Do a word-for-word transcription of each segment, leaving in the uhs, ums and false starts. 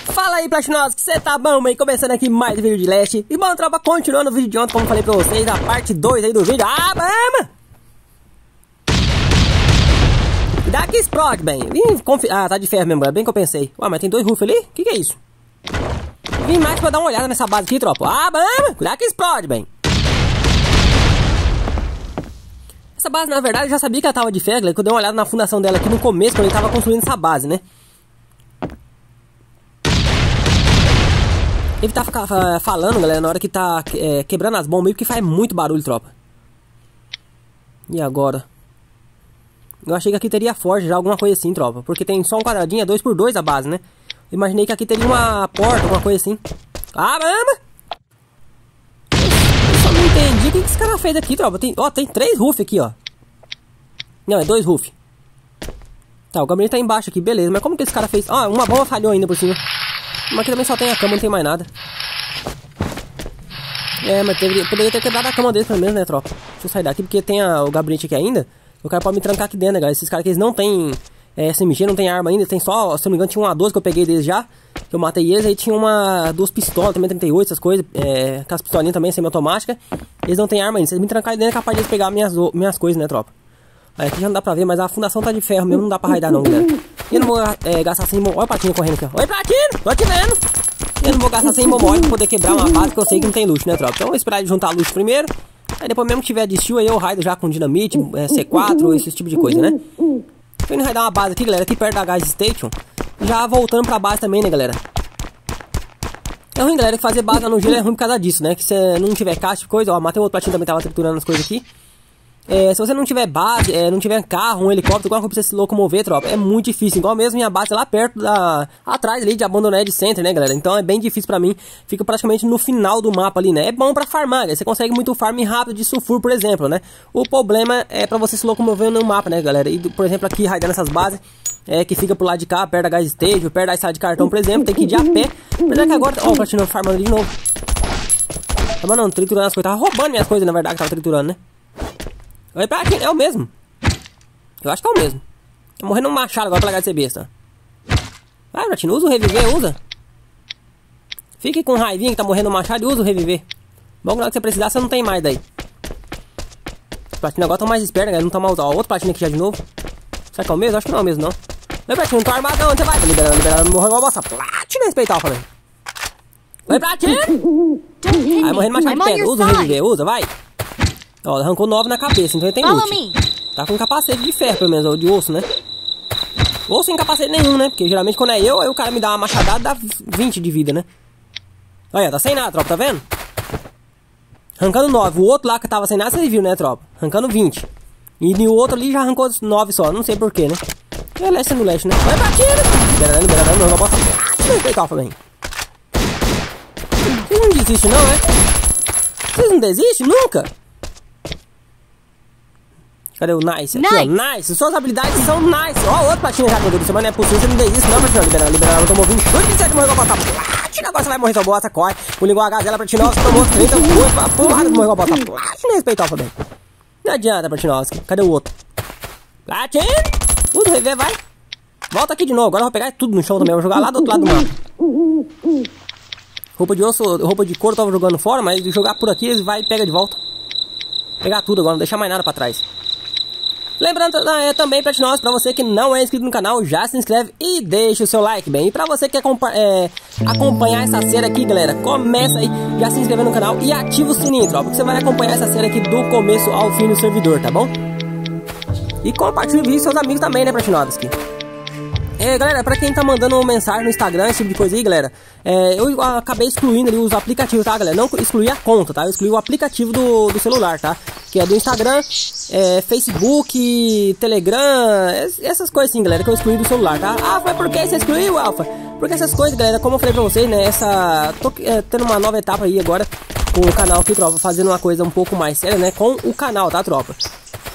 Fala aí, Platinosos, que você tá bom, mãe? Começando aqui mais um vídeo de Leste. E bom, tropa, continuando o vídeo de ontem, como falei pra vocês, a parte dois aí do vídeo. Ah, vamos! E daqui explode, bem. Vim confi... Ah, tá de ferro mesmo, é bem que eu pensei. Ué, mas tem dois rufos ali? O que que é isso? Vim mais pra dar uma olhada nessa base aqui, tropa. Ah, vamos! Cuidado que explode, bem. Essa base, na verdade, eu já sabia que ela tava de ferro, que eu dei uma olhada na fundação dela aqui no começo, quando ele tava construindo essa base, né? Ele tá falando, galera, na hora que tá é, quebrando as bombas aí, porque faz muito barulho, tropa. E agora? Eu achei que aqui teria forja, já alguma coisa assim, tropa. Porque tem só um quadradinho, é dois por dois a base, né? Eu imaginei que aqui teria uma porta, alguma coisa assim. Ah, mama! Eu só não entendi o que esse cara fez aqui, tropa. Tem, ó, tem três roof aqui, ó. Não, é dois roof. Tá, o gabinete tá embaixo aqui, beleza. Mas como que esse cara fez? Ó, uma bomba falhou ainda por cima. Mas aqui também só tem a cama, não tem mais nada. É, mas deveria, poderia ter quebrado a cama dele pelo menos, né, tropa? Deixa eu sair daqui, porque tem a, o gabinete aqui ainda. O cara pode me trancar aqui dentro, né, galera? Esses caras aqui, eles não tem é, S M G, não tem arma ainda. Tem só, se eu não me engano, tinha uma doze que eu peguei deles já. Que eu matei eles, aí tinha uma, duas pistolas, também trinta e oito, essas coisas. É, com as pistolinhas também, semi-automática. Eles não tem arma ainda. Se eles me trancarem dentro, é capaz de eles pegar minhas, minhas coisas, né, tropa? Aí aqui já não dá pra ver, mas a fundação tá de ferro mesmo, não dá pra raidar não, galera. E eu não vou é, gastar sem... Olha o Platino correndo aqui, ó. Oi, Platino! Tô te vendo! Eu não vou gastar sem bomboide pra poder quebrar uma base que eu sei que não tem luxo, né, tropa? Então eu vou esperar ele juntar luxo primeiro. Aí depois mesmo que tiver de steel, aí eu raido já com dinamite, é, C quatro, esse tipo de coisa, né? Tô indo raidar uma base aqui, galera, aqui perto da Gas Station. Já voltando pra base também, né, galera? É ruim, galera, que fazer base lá no gelo é ruim por causa disso, né? Que se não tiver caixa de coisa, ó, matei um outro Platino também, tava triturando as coisas aqui. É, se você não tiver base, é, não tiver carro, um helicóptero, igual pra você se locomover, tropa, é muito difícil. Igual mesmo minha base é lá perto da... atrás ali de Abandoned Center, né, galera? Então é bem difícil pra mim. Fica praticamente no final do mapa ali, né? É bom pra farmar, né? Você consegue muito farm rápido de sulfur, por exemplo, né? O problema é pra você se locomover no mapa, né, galera? E, por exemplo, aqui, raidando essas bases, é, que fica pro lado de cá, perto da Gas Station, perto da estrada de cartão, por exemplo, tem que ir de a pé. Apesar que agora... Ó, o Platino farmando de novo. Tá, não, triturando as coisas. Tava roubando minhas coisas, na verdade, que tava triturando, né? Oi, Platino, é o mesmo. Eu acho que é o mesmo. Tá morrendo um machado agora pra largar de ser besta. Vai, Platino, usa o reviver, usa. Fique com raivinha que tá morrendo um machado e usa o reviver. Bom, na hora que você precisar, você não tem mais daí. Os Platino agora estão mais espertos, né? Não tá mal. Ó, outro Platino aqui já de novo. Será que é o mesmo? Acho que não é o mesmo, não. Oi, Platino, não tô armado não. Onde você vai? Tô liberando, liberando. Morreu igual bosta. Platino, respeitar o falei. Oi, Platino. Vai morrendo machado de pedra. Usa o reviver, usa, vai. Ó, arrancou nove na cabeça, então ele tem loot. Tá com capacete de ferro, pelo menos, ou de osso, né? Ou sem capacete nenhum, né? Porque geralmente quando é eu, aí o cara me dá uma machadada, dá vinte de vida, né? Olha, tá sem nada, tropa, tá vendo? Arrancando nove. O outro lá que tava sem nada, vocês viram, né, tropa? Arrancando vinte. E o outro ali já arrancou nove só, não sei porquê, né? É leste no leste, né? Vai batendo! Liberando, liberando, não, não posso... Respeitar, falei. Vocês não desistem, não, é? Vocês não desistem nunca? Cadê o nice? Aqui, nice. Ó, nice. Suas habilidades são nice. Ó, outro Platino já, meu Deus do céu, mas não é possível. Você não desiste, não, Platino. Liberando, liberando. Tomou vinte e dois, vinte e sete, morreu com a bota. Platino, agora você vai morrer, sua bosta, corre. O ligou a gazela, Platino, tomou trinta, duas, porrada, morreu com a bota. Platino, respeitar também. Não adianta, Platinovski. Cadê o outro? Platino! Usa o rever, vai. Volta aqui de novo. Agora eu vou pegar tudo no chão também. Eu vou jogar lá do outro lado do mapa. Roupa de osso, roupa de couro eu tava jogando fora, mas jogar por aqui, eles vai e pega de volta. Pegar tudo agora, não deixar mais nada pra trás. Lembrando é, também, Platinosos, pra você que não é inscrito no canal, já se inscreve e deixa o seu like, bem. E pra você que quer é, acompanhar essa série aqui, galera, começa aí, já se inscreve no canal e ativa o sininho, tropa, porque você vai acompanhar essa série aqui do começo ao fim do servidor, tá bom? E compartilhe o vídeo com seus amigos também, né, Platinosos? É, galera, pra quem tá mandando mensagem no Instagram, esse tipo de coisa aí, galera, é, eu acabei excluindo ali os aplicativos, tá, galera? Não excluí a conta, tá? Eu excluí o aplicativo do, do celular, tá? Que é do Instagram, é, Facebook, Telegram, essas coisas assim, galera, que eu excluí do celular, tá? Ah, foi por que você excluiu, Alpha? Porque essas coisas, galera, como eu falei pra vocês, né, essa... Tô é, tendo uma nova etapa aí agora com o canal aqui, tropa, fazendo uma coisa um pouco mais séria, né, com o canal, tá, tropa?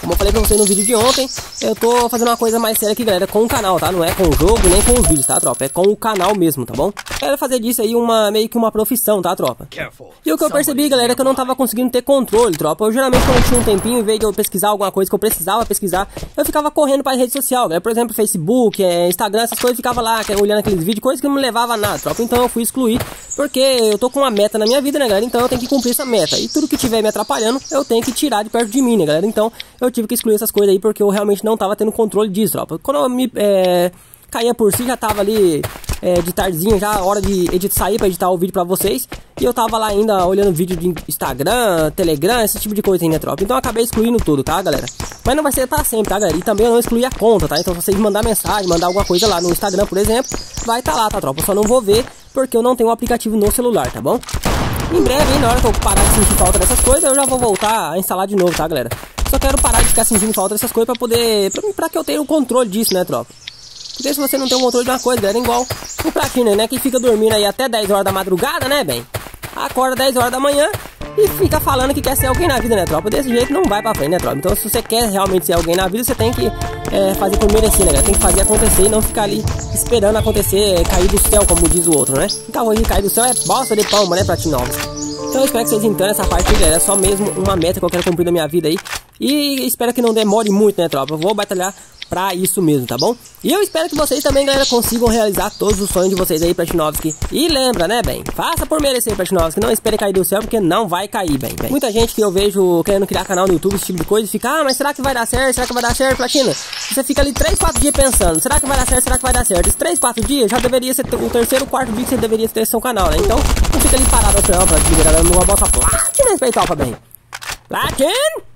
Como eu falei pra vocês no vídeo de ontem, eu tô fazendo uma coisa mais séria aqui, galera, com o canal, tá? Não é com o jogo, nem com os vídeos, tá, tropa? É com o canal mesmo, tá bom? Quero fazer disso aí uma, meio que uma profissão, tá, tropa? E o que eu percebi, galera, é que eu não tava conseguindo ter controle, tropa. Eu geralmente, quando eu tinha um tempinho, em vez de eu pesquisar alguma coisa que eu precisava pesquisar, eu ficava correndo pra rede social, galera. Por exemplo, Facebook, é, Instagram, essas coisas, eu ficava lá, olhando aqueles vídeos, coisas que não me levavam a nada, tropa. Então eu fui excluir, porque eu tô com uma meta na minha vida, né, galera? Então eu tenho que cumprir essa meta. E tudo que tiver me atrapalhando, eu tenho que tirar de perto de mim, né, galera? Então eu tive que excluir essas coisas aí, porque eu realmente não tava tendo controle disso, tropa. Quando eu me é, caía por si, já tava ali é, de tardezinha, já hora de editar, sair pra editar o vídeo pra vocês. E eu tava lá ainda olhando vídeo de Instagram, Telegram, esse tipo de coisa aí, né, tropa? Então eu acabei excluindo tudo, tá, galera? Mas não vai ser pra sempre, tá, galera? E também eu não excluí a conta, tá? Então se vocês mandar mensagem, mandar alguma coisa lá no Instagram, por exemplo, vai tá lá, tá, tropa? Eu só não vou ver porque eu não tenho o aplicativo no celular, tá bom? Em breve, hein, na hora que eu parar de sentir falta dessas coisas, eu já vou voltar a instalar de novo, tá, galera? Só quero parar de ficar sentindo falta dessas coisas pra poder... Pra, pra que eu tenha o controle disso, né, tropa? Porque se você não tem o controle de uma coisa, galera, é igual o Platina, né? Que fica dormindo aí até dez horas da madrugada, né, bem? Acorda dez horas da manhã e fica falando que quer ser alguém na vida, né, tropa? Desse jeito não vai pra frente, né, tropa? Então se você quer realmente ser alguém na vida, você tem que é, fazer por merecer, né, galera? Tem que fazer acontecer e não ficar ali esperando acontecer, cair do céu, como diz o outro, né? Então hoje cair do céu é bosta de palma, né, Platinovski? Então eu espero que vocês entendam essa parte, galera. É só mesmo uma meta que eu quero cumprir na minha vida aí. E espero que não demore muito, né, tropa? Eu vou batalhar pra isso mesmo, tá bom? E eu espero que vocês também, galera, consigam realizar todos os sonhos de vocês aí, Platinovski. E lembra, né, bem? Faça por merecer, Platinovski. Não espere cair do céu, porque não vai cair, bem, bem. Muita gente que eu vejo querendo criar canal no YouTube, esse tipo de coisa, fica, ah, mas será que vai dar certo? Será que vai dar certo, Platina? Você fica ali três, quatro dias pensando, será que vai dar certo? Será que vai dar certo? Esses três, quatro dias já deveria ser o terceiro, quarto dia que você deveria ter seu canal, né? Então, não fica ali parado assim, ó, Platina, galera. Não vou botar Platina, respeitar, pra bem. Platina!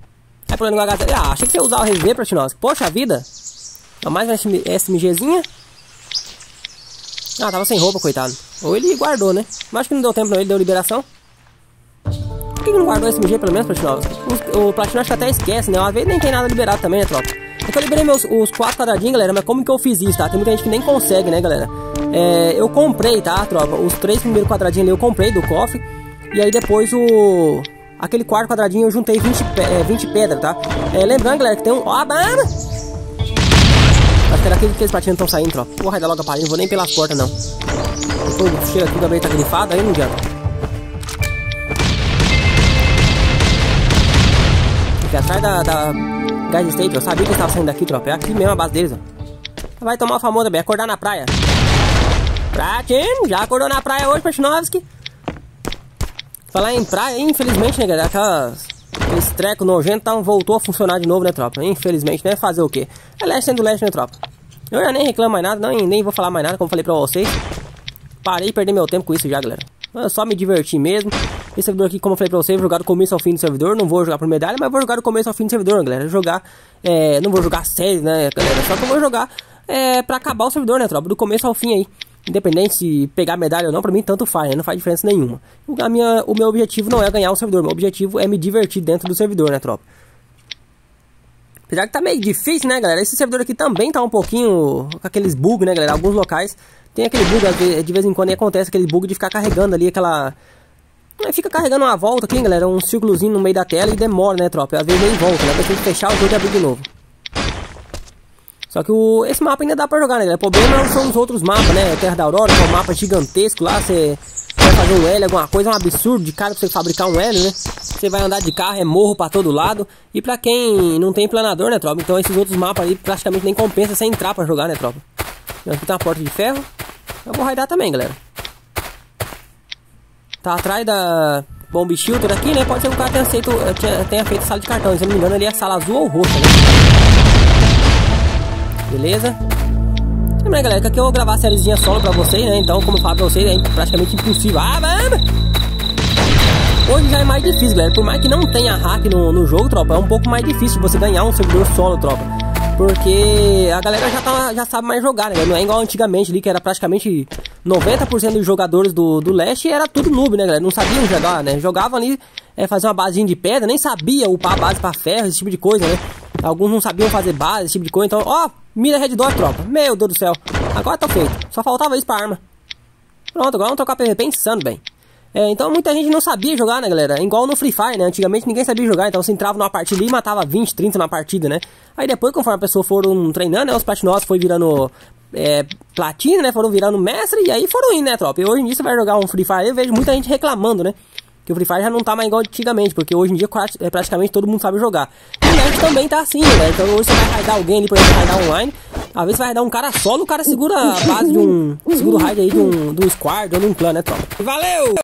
É problema com a gata. Ah, achei que você ia usar o rever, Platinovski. Poxa vida. Mais uma S M Gzinha. Ah, tava sem roupa, coitado. Ou ele guardou, né? Mas acho que não deu tempo, não. Ele deu liberação. Por que não guardou S M G, pelo menos, Platinovski? O Platinovski até esquece, né? Uma vez nem tem nada liberado também, né, tropa? É que eu liberei meus, os quatro quadradinhos, galera. Mas como que eu fiz isso, tá? Tem muita gente que nem consegue, né, galera? É, eu comprei, tá, tropa? Os três primeiros quadradinhos ali eu comprei do cofre. E aí depois o... Aquele quarto quadradinho eu juntei vinte, é, vinte pedras, tá? É, lembrando, galera, que tem um... Ó, a banana! Acho que era aquele que eles platinos estão saindo, tropa. Porra, dá logo a palha, não vou nem pelas portas, não. Depois chega aqui, o Gabriel tá grifado, aí não adianta. Aqui atrás da, da Gas State, eu sabia que eles estavam saindo daqui, tropa. É aqui mesmo a base deles, ó. Vai tomar a famosa, bem, acordar na praia. Platino, já acordou na praia hoje, Platinovski? Falar em praia, infelizmente, né, galera, aquelas... Esse treco nojento tá, voltou a funcionar de novo, né, tropa? Infelizmente, né? Fazer o quê? É leste sendo leste, né, tropa? Eu já nem reclamo mais nada, nem, nem vou falar mais nada, como falei pra vocês. Parei de perder meu tempo com isso já, galera. Eu só me divertir mesmo. Esse servidor aqui, como eu falei pra vocês, vou jogar do começo ao fim do servidor. Não vou jogar por medalha, mas vou jogar do começo ao fim do servidor, galera. Jogar, é, não vou jogar sério, né, galera? Só que eu vou jogar é, pra acabar o servidor, né, tropa? Do começo ao fim aí. Independente se pegar medalha ou não, pra mim tanto faz, né? Não faz diferença nenhuma. A minha, o meu objetivo não é ganhar o servidor, meu objetivo é me divertir dentro do servidor, né, tropa? Apesar que tá meio difícil, né, galera? Esse servidor aqui também tá um pouquinho com aqueles bugs, né, galera? Alguns locais tem aquele bug, de vez em quando acontece aquele bug de ficar carregando ali aquela... Fica carregando uma volta aqui, galera, um círculozinho no meio da tela e demora, né, tropa? Às vezes nem volta, né? Vai ter que fechar o jogo e abrir de novo. Só que o, esse mapa ainda dá pra jogar, né, galera? O problema são os outros mapas, né? Terra da Aurora, que é um mapa gigantesco lá. Você vai fazer um L, alguma coisa, é um absurdo de cara pra você fabricar um L, né? Você vai andar de carro, é morro pra todo lado. E pra quem não tem planador, né, tropa? Então esses outros mapas aí praticamente nem compensa você entrar pra jogar, né, tropa? Aqui tem uma porta de ferro. Eu vou raidar também, galera. Tá atrás da Bomb Shelter aqui, né? Pode ser que o cara tenha, aceito, tenha feito sala de cartão. Se eu não me engano, ali é a sala azul ou roxa, né? Beleza? Lembra, galera, que aqui eu vou gravar a sériezinha solo pra vocês, né? Então, como eu falo pra vocês, é praticamente impossível. Ah, mano! Hoje já é mais difícil, galera. Por mais que não tenha hack no, no jogo, tropa, é um pouco mais difícil você ganhar um servidor solo, tropa. Porque a galera já, tá, já sabe mais jogar, né? Não é igual antigamente ali, que era praticamente noventa por cento dos jogadores do, do leste era tudo noob, né, galera? Não sabiam jogar, né? Jogavam ali, é, fazer uma basezinha de pedra, nem sabia upar a base pra ferro, esse tipo de coisa, né? Alguns não sabiam fazer base, esse tipo de coisa. Então, ó, mira Red Dot, tropa. Meu Deus do céu. Agora tá feito. Só faltava isso pra arma. Pronto, agora vamos trocar P V P insano, bem. É, então muita gente não sabia jogar, né, galera? Igual no Free Fire, né? Antigamente ninguém sabia jogar, então você entrava numa partida e matava vinte, trinta na partida, né? Aí depois, conforme a pessoa foram treinando, né? Os platinosos foi virando é, platina, né? Foram virando mestre e aí foram indo, né, tropa? E hoje em dia você vai jogar um Free Fire, eu vejo muita gente reclamando, né? Que o Free Fire já não tá mais igual antigamente, porque hoje em dia praticamente todo mundo sabe jogar. E o Net também tá assim, né? Então hoje você vai raidar alguém ali, por exemplo, raidar online. Às vezes vai raidar um cara solo, o cara segura a base de um... segura o raid aí de um, de um squad ou de um clã, né, tropa? Valeu!